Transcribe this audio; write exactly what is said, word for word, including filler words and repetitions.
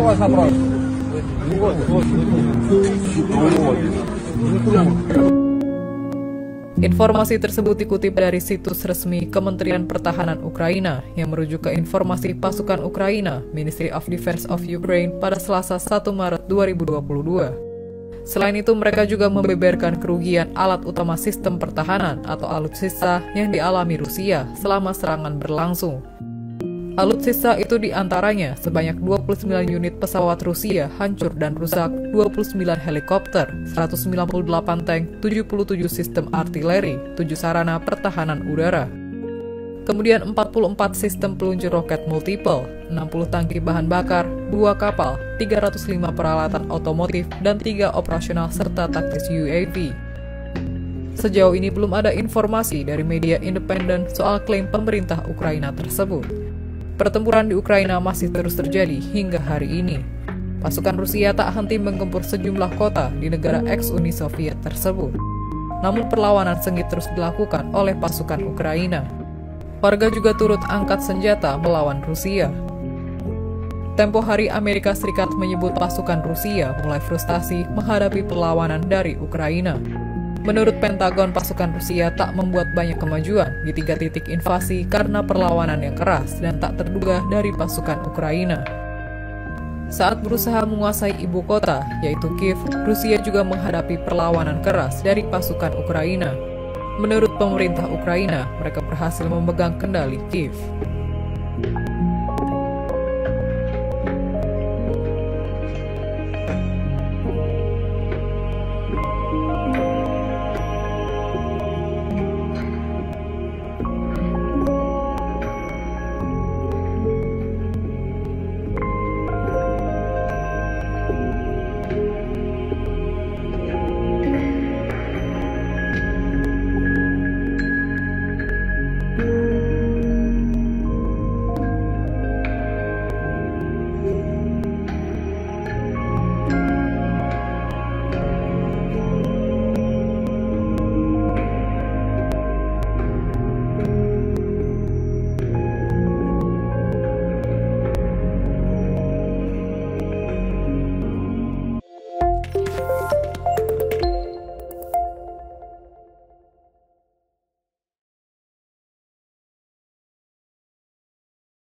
Informasi tersebut dikutip dari situs resmi Kementerian Pertahanan Ukraina yang merujuk ke informasi pasukan Ukraina, Ministry of Defense of Ukraine pada Selasa satu Maret dua ribu dua puluh dua. Selain itu, mereka juga membeberkan kerugian alat utama sistem pertahanan atau alutsista yang dialami Rusia selama serangan berlangsung. Alutsista itu diantaranya sebanyak dua puluh sembilan unit pesawat Rusia hancur dan rusak, dua puluh sembilan helikopter, seratus sembilan puluh delapan tank, tujuh puluh tujuh sistem artileri, tujuh sarana pertahanan udara. Kemudian empat puluh empat sistem peluncur roket multiple, enam puluh tangki bahan bakar, dua kapal, tiga ratus lima peralatan otomotif, dan tiga operasional serta taktis U A V. Sejauh ini belum ada informasi dari media independen soal klaim pemerintah Ukraina tersebut. Pertempuran di Ukraina masih terus terjadi hingga hari ini. Pasukan Rusia tak henti menggempur sejumlah kota di negara ex-Uni Soviet tersebut. Namun perlawanan sengit terus dilakukan oleh pasukan Ukraina. Warga juga turut angkat senjata melawan Rusia. Tempo hari Amerika Serikat menyebut pasukan Rusia mulai frustasi menghadapi perlawanan dari Ukraina. Menurut Pentagon, pasukan Rusia tak membuat banyak kemajuan di tiga titik invasi karena perlawanan yang keras dan tak terduga dari pasukan Ukraina. Saat berusaha menguasai ibu kota, yaitu Kiev, Rusia juga menghadapi perlawanan keras dari pasukan Ukraina. Menurut pemerintah Ukraina, mereka berhasil memegang kendali Kiev.